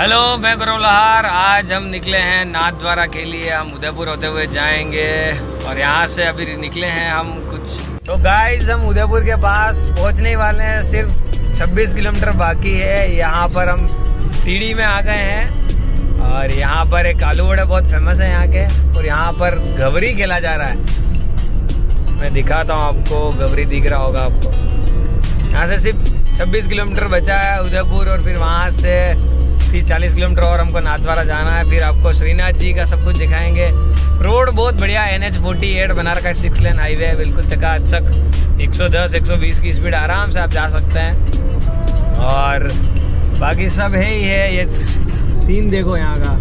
Hello, मैं गौरव लहार। आज हम निकले हैं नाथद्वारा के लिए। हम उदयपुर होते हुए जाएंगे और यहाँ से अभी निकले हैं हम कुछ। तो गाइस, हम उदयपुर के पास पहुँचने ही वाले हैं। सिर्फ 26 किलोमीटर बाकी है। यहाँ पर हम टीडी में आ गए हैं और यहाँ पर एक आलू वड़े बहुत फेमस है यहाँ के। और यहाँ पर गवरी खेला जा रहा है। मैं दिखाता हूँ आपको, गवरी दिख रहा होगा आपको। यहाँ से सिर्फ 26 किलोमीटर बचा है उदयपुर, और फिर वहाँ से 30-40 किलोमीटर और हमको नाथद्वारा जाना है। फिर आपको श्रीनाथ जी का सब कुछ दिखाएंगे। रोड बहुत बढ़िया, NH48 बना रखा है, 6 लेन हाईवे है, बिल्कुल चकाचक। 110-120 की स्पीड आराम से आप जा सकते हैं। और बाकी सब है ही है। ये सीन देखो यहाँ का।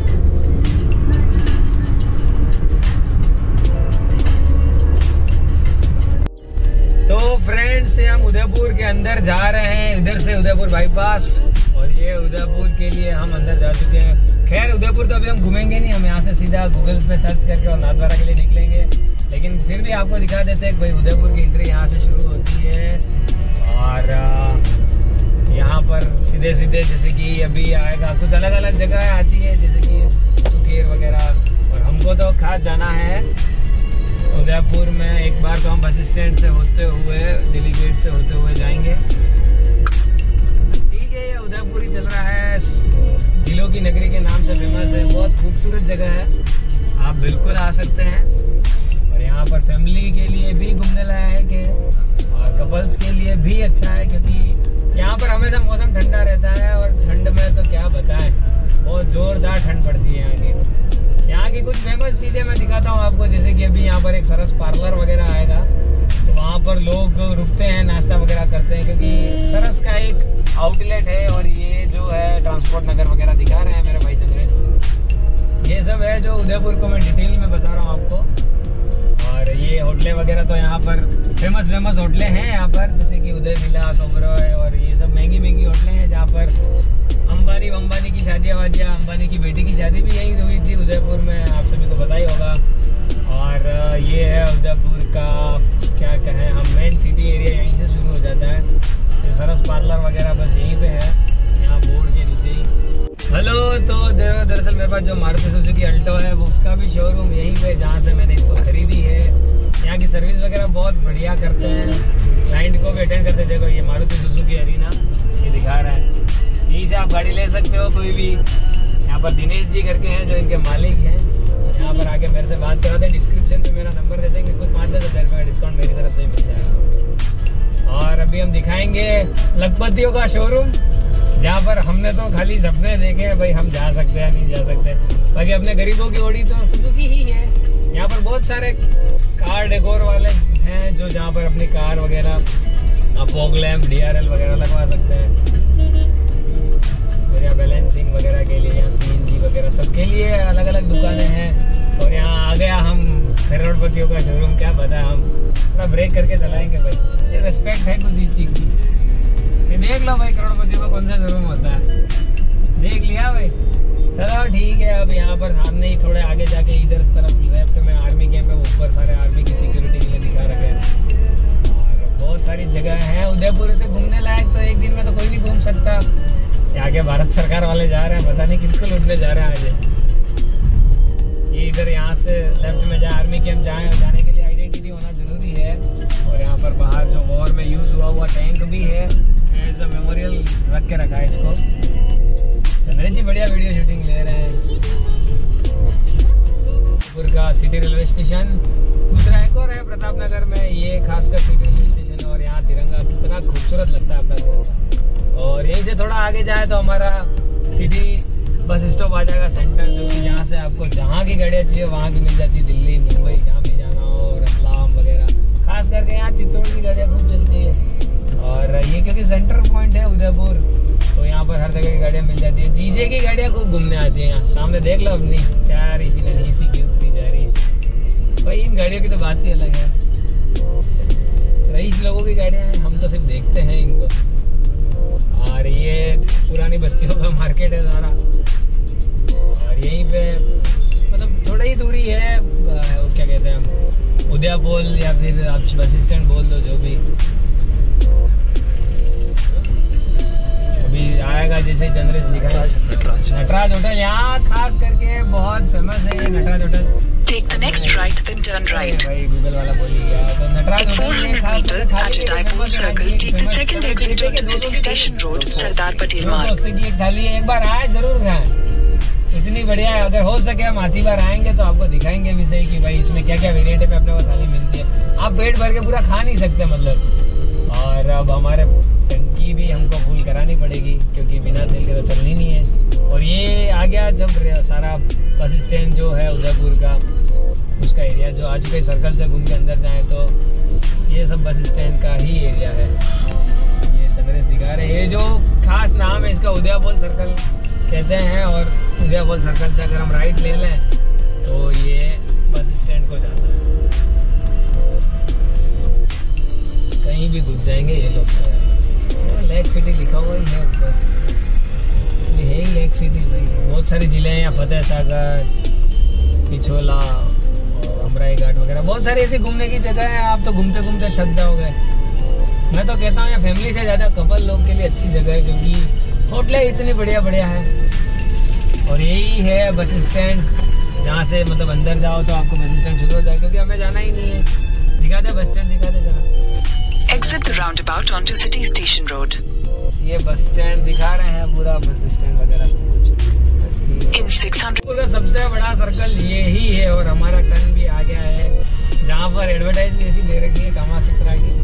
तो फ्रेंड्स, हम उदयपुर के अंदर जा रहे हैं, इधर से उदयपुर बाईपास। और ये उदयपुर के लिए हम अंदर जा चुके हैं। खैर, उदयपुर तो अभी हम घूमेंगे नहीं, हम यहाँ से सीधा गूगल पे सर्च करके और नाथद्वारा के लिए निकलेंगे। लेकिन फिर भी आपको दिखा देते हैं कि भाई उदयपुर की एंट्री यहाँ से शुरू होती है। और यहाँ पर सीधे सीधे जैसे कि अभी आएगा, कुछ अलग अलग जगह आती है जैसे कि सुकेर वगैरह। और हमको तो खास जाना है उदयपुर में। एक बार तो हम बस स्टैंड से होते हुए, दिल्ली गेट से होते हुए जाएंगे। ठीक है, ये उदयपुर ही चल रहा है। झीलों की नगरी के नाम से फेमस है। बहुत खूबसूरत जगह है, आप बिल्कुल आ सकते हैं। और यहाँ पर फैमिली के लिए भी घूमने लायक है और कपल्स के लिए भी अच्छा है, क्योंकि यहाँ पर हमेशा मौसम ठंडा रहता है। और ठंड में तो क्या बताएं, बहुत जोरदार ठंड पड़ती है यहाँ की। यहाँ की कुछ फेमस चीज़ें मैं दिखाता हूँ आपको। जैसे कि अभी यहाँ पर एक सरस पार्लर वगैरह आएगा, तो वहाँ पर लोग रुकते हैं, नाश्ता वगैरह करते हैं, क्योंकि सरस का एक आउटलेट है। और ये जो है ट्रांसपोर्ट नगर वगैरह दिखा रहे हैं मेरे भाई चंद्रेश। ये सब है जो उदयपुर को मैं डिटेल में बता रहा हूँ आपको। और ये होटलें वगैरह तो यहाँ पर फेमस होटलें हैं यहाँ पर, जैसे कि उदय विलास, ओबरॉय, और ये सब महंगी होटलें हैं जहाँ पर अंबानी की शादियाँ वादियाँ। अंबानी की बेटी की शादी भी यहीं हुई थी उदयपुर में, आप सभी को पता ही होगा। और ये है उदयपुर का, क्या कहें हम, मेन सिटी एरिया यहीं से शुरू हो जाता है। तो सरस पार्लर वगैरह बस यहीं पे है, यहाँ बोर्ड के नीचे ही। हेलो, तो दरअसल मेरे पास जो मारुति सुजुकी अल्टो है, वो उसका भी शोरूम यहीं पे, जहाँ से मैंने इसको खरीदी है। यहाँ की सर्विस वगैरह बहुत बढ़िया करते हैं, क्लाइंट को भी अटेंड करते हैं। देखो, ये मारुति सुजुकी अरीना ये दिखा रहा है। यहीं से आप गाड़ी ले सकते हो कोई भी। यहाँ पर दिनेश जी करके हैं जो इनके मालिक हैं। यहाँ पर आके मेरे से बात कराते हैं। डिस्क्रिप्शन में मेरा नंबर दे देंगे, कुछ 5-10 हज़ार रुपये का डिस्काउंट मेरी तरफ से ही मिल जाएगा। और अभी हम दिखाएंगे लखपतियों का शोरूम, जहाँ पर हमने तो खाली सपने देखे हैं, भाई हम जा सकते हैं नहीं जा सकते। बाकी अपने गरीबों की ओड़ी तो सुजुकी ही है। यहाँ पर बहुत सारे कार डेकोर वाले हैं जो जहाँ पर अपनी कार वगैरह, फॉग लैम्प, DRL वगैरह लगवा सकते हैं। और यहाँ बैलेंसिंग वगैरह के लिए, यहाँ CNG वगैरह सबके लिए अलग अलग दुकानें हैं। और यहाँ आ गया हम करोड़पतियों का शोरूम, क्या पता, हम थोड़ा ब्रेक करके चलाएंगे भाई। ये रेस्पेक्ट है कुछ इस चीज़ की। ये देख लो भाई, करोड़पतियों का कौन सा शोरूम होता है, देख लिया भाई। चलो ठीक है। अब यहाँ पर सामने ही थोड़े आगे जाके इधर तरफ लेफ्ट में आर्मी कैंप है, ऊपर सारे आर्मी की सिक्योरिटी के लिए दिखा रखे हैं। और बहुत सारी जगह है उदयपुर से घूमने लायक, तो एक दिन में तो कोई नहीं घूम सकता। आगे भारत सरकार वाले जा रहे हैं, पता नहीं किसको लूटने जा रहे हैं आज। ये इधर यहाँ से लेफ्ट में जहाँ आर्मी कैंप जाने के लिए आइडेंटिटी होना जरूरी है। और यहाँ पर बाहर जो वॉर में यूज़ हुआ टैंक भी है, एज अ मेमोरियल रख के रखा है इसको। चंद्रेश जी बढ़िया वीडियो शूटिंग ले रहे हैं। उदयपुर का सिटी रेलवे स्टेशन, दूसरा एक और है प्रताप नगर में, ये खासकर सिटी रेलवे स्टेशन। और यहाँ तिरंगा कितना खूबसूरत लगता है अपना तिरंगा। और यहीं से थोड़ा आगे जाए तो हमारा सिटी बस स्टॉप आ जाएगा सेंटर, जो कि यहाँ से आपको जहाँ की गाड़ियाँ चाहिए वहाँ की मिल जाती है। दिल्ली, मुंबई, जहाँ भी जाना हो, रतलाम वगैरह। खास करके यहाँ चित्तौड़ की गाड़ियाँ खूब चलती है। और ये क्योंकि सेंटर पॉइंट है उदयपुर, तो यहाँ पर हर जगह की गाड़ियाँ मिल जाती है। जीजे की गाड़ियाँ खूब घूमने आती है। यहाँ सामने देख लो अपनी, चार इसी की उतरी जा रही है भाई। इन गाड़ियों की तो बात ही अलग है, रईस लोगों की गाड़ियाँ हैं, हम तो सिर्फ देखते हैं इनको। और ये पुरानी बस्तियों का मार्केट है सारा। और यहीं पे मतलब थोड़ा ही दूरी है, क्या कहते हैं हम, उदयपुर या फिर आप बस स्टैंड बोल दो, जो भी। अभी आएगा जैसे चंद्रेश दिखाएगा। यहाँ खास करके बहुत फेमस है ये Nataraj hotel. Take the next right, then turn right. भाई गूगल वाला बोल ही गया। तो Nataraj In 400 meters at Jaipur Circle, take the second exit onto City Station Road, Sardar Patel Marg. की थाली एक बार आए जरूर खाएं, इतनी बढ़िया है। अगर हो सके हम आधी बार आएंगे तो आपको दिखाएंगे भी सही कि भाई इसमें क्या क्या वेरिएंट पे अपने को थाली मिलती है। आप पेट भर के पूरा खा नहीं सकते मतलब। और अब हमारे टंकी भी हमको फुल करानी पड़ेगी क्योंकि बिना तेल के तो चलनी नहीं है। और ये आ गया जब सारा बस स्टैंड जो है उदयपुर का, उसका एरिया जो आज के सर्कल से घूम के अंदर जाए तो ये सब बस स्टैंड का ही एरिया है। ये चंद्रेश दिखा रहे हैं, ये जो खास नाम है इसका उदयपुर सर्कल कहते हैं। और उदयपुर सर्कल से अगर हम राइट ले लें तो ये बस स्टैंड को जाता है। कहीं भी घुस जाएंगे ये लोग तो। लेक सिटी लिखा हुआ ही है ऊपर, ये है ही लेक सिटी भाई। बहुत सारी जिले हैं यहाँ, फतेह सागर, पिछोला और अमराई घाट वगैरह, बहुत सारी ऐसी घूमने की जगह है। आप तो घूमते घूमते थक जाओगे। मैं तो कहता हूँ यहाँ फैमिली से ज़्यादा कपल लोग के लिए अच्छी जगह है क्योंकि होटलें इतनी बढ़िया बढ़िया है। और यही है बस स्टैंड, जहाँ से मतलब अंदर जाओ तो आपको बस स्टैंड शुरू हो जाए क्योंकि हमें जाना ही नहीं है। दिखा दे बस स्टैंड, दिखा दे जरा। Exit the roundabout onto City Station Road. ये बस स्टैंड दिखा रहे हैं, पूरा बस स्टैंड वगैरह सब कुछ। In 600 पूरा सबसे बड़ा सर्कल ये ही है और हमारा टर्न भी आ गया है जहाँ पर एडवर्टाइज भी ऐसी दे रखी है कामा सुथरा की।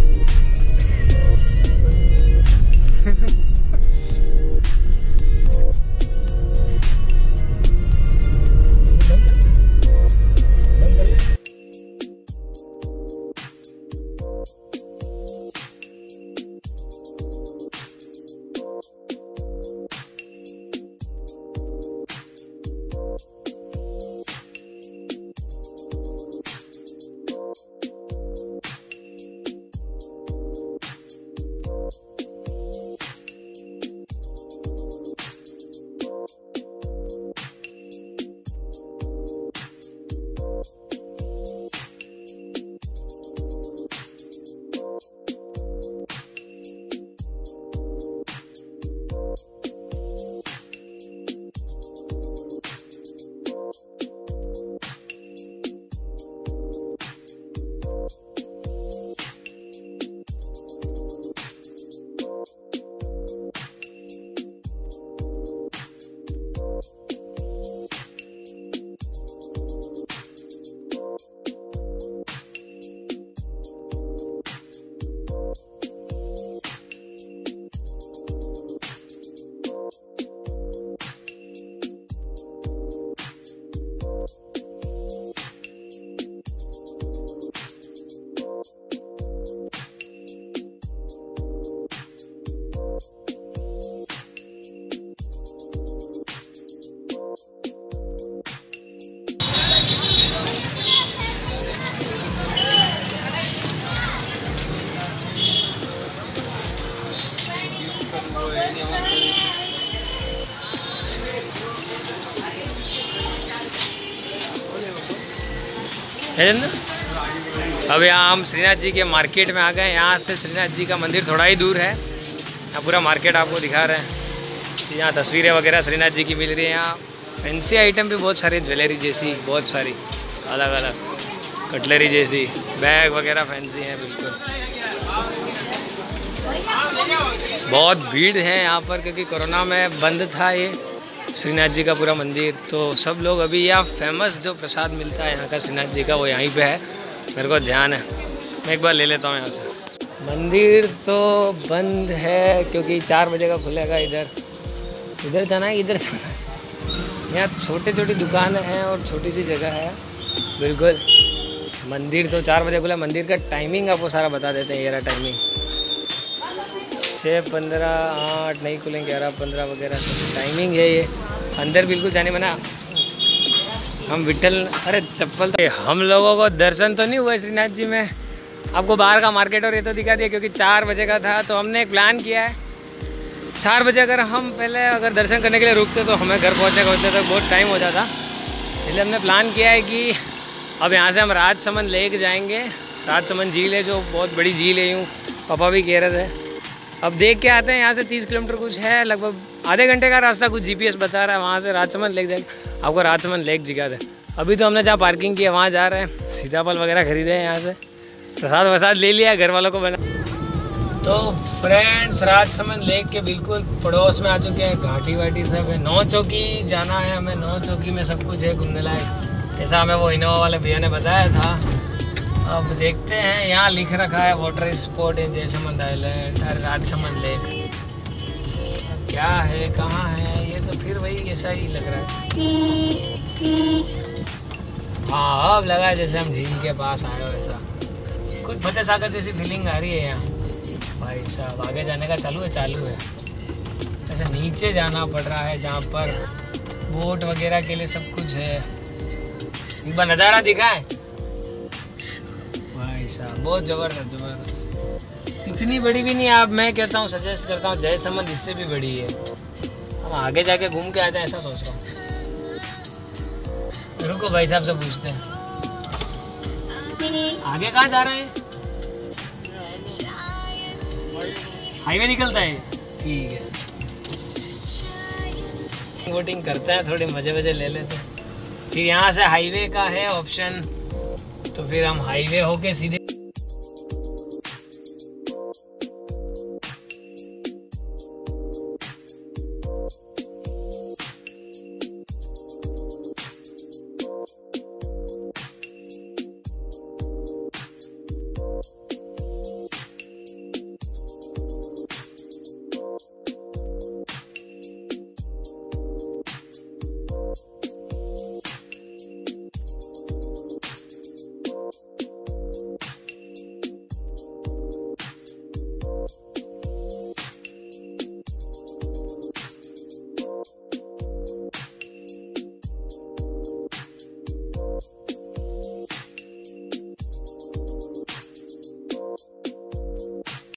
अब यहाँ हम श्रीनाथ जी के मार्केट में आ गए। यहाँ से श्रीनाथ जी का मंदिर थोड़ा ही दूर है। यहाँ पूरा मार्केट आपको दिखा रहे हैं। यहाँ तस्वीरें वगैरह श्रीनाथ जी की मिल रही है। यहाँ फैंसी आइटम भी बहुत सारे, ज्वेलरी जैसी बहुत सारी अलग अलग, कटलरी जैसी, बैग वगैरह फैंसी हैं बिल्कुल। बहुत भीड़ है यहाँ पर क्योंकि कोरोना में बंद था ये श्रीनाथ जी का पूरा मंदिर। तो सब लोग अभी यहाँ फेमस जो प्रसाद मिलता है यहाँ का श्रीनाथ जी का वो यहीं पे है, मेरे को ध्यान है। मैं एक बार ले लेता हूँ यहाँ से। मंदिर तो बंद है क्योंकि 4 बजे का खुलेगा। इधर जाना है, इधर जाना है। यहाँ छोटी छोटी दुकानें हैं और छोटी सी जगह है बिल्कुल। मंदिर तो 4 बजे खुला। मंदिर का टाइमिंग आपको सारा बता देते हैं। ये रहा टाइमिंग, 6:15, 8 नहीं खुलेंगे, 11:15 वगैरह सब टाइमिंग है ये। अंदर बिल्कुल जाने मना। हम विठल, अरे चप्पल तो हम लोगों को दर्शन तो नहीं हुआ श्रीनाथ जी में। आपको बाहर का मार्केट और ये तो दिखा दिया क्योंकि 4 बजे का था। तो हमने एक प्लान किया है, 4 बजे अगर हम पहले अगर दर्शन करने के लिए रुकते तो हमें घर पहुँचने तक बहुत टाइम हो जाता। इसलिए हमने प्लान किया है कि अब यहाँ से हम राजसमंद लेक जाएंगे। राजसमंद झील है जो बहुत बड़ी झील है, यूँ पापा भी कह रहे थे। अब देख के आते हैं। यहाँ से 30 किलोमीटर कुछ है, लगभग आधे घंटे का रास्ता कुछ जीपीएस बता रहा है, वहाँ से राजसमंद लेक जाएंगे। आपको राजसमंद लेक दिखा दे। अभी तो हमने जहाँ पार्किंग की है वहाँ जा रहे हैं, सीताफल वगैरह खरीदे हैं, यहाँ से प्रसाद वसाद ले लिया, घर वालों को बना। तो फ्रेंड्स राजसमंद लेक के बिल्कुल पड़ोस में आ चुके हैं, घाटी वाटी सब है। 9 चौकी जाना है हमें, 9 चौकी में सब कुछ है घूमने लायक, जैसा हमें वो इनोवा वाले भैया ने बताया था। अब देखते हैं, यहाँ लिख रखा है water sport in Jaisamand island, Rajsamand lake. क्या है, कहाँ है ये, तो फिर वही ऐसा ही लग रहा है। हाँ अब लगा जैसे हम झील के पास आए हो, ऐसा कुछ फतेह सागर जैसी फीलिंग आ रही है यहाँ। भाई साहब आगे जाने का चालू है ऐसे नीचे जाना पड़ रहा है जहाँ पर बोट वगैरह के लिए सब कुछ है। एक बार नज़ारा दिखाए भाई साहब, बहुत ज़बरदस्त। इतनी बड़ी भी नहीं, आप मैं कहता हूँ सजेस्ट करता हूँ जयसमंद इससे भी बड़ी है। हम आगे जाके घूम के आते हैं ऐसा सोच रहा हूँ। रुको भाई साहब से पूछते हैं आगे कहाँ जा रहे हैं। हाईवे निकलता है, ठीक है। वोटिंग करते हैं, थोड़े मजे ले लेते हैं। फिर यहाँ से हाईवे का है ऑप्शन, तो फिर हम हाईवे होके सीधे